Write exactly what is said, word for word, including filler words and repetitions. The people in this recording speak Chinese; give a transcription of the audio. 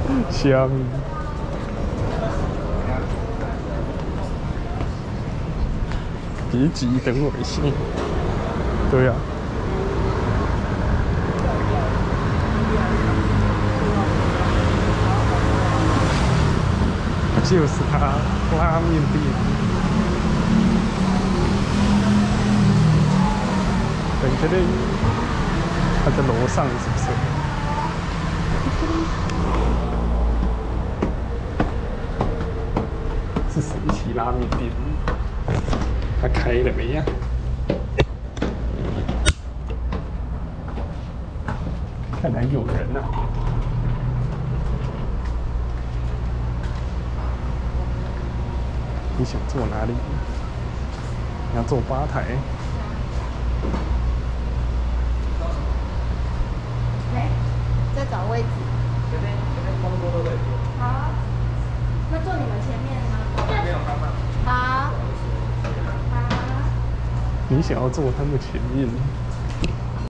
香。别急，等我一下。对呀、啊。就是它拉面店。等确定，它在楼上是不是？是神奇拉面店，它开了没呀？看来有人啊。你想坐哪里？你要坐吧台。 哎，在找位置。 这边这边空桌都可以坐。 好，那坐你们前面吗？ 没有看吗？ 好。好。 你想要坐他们前面？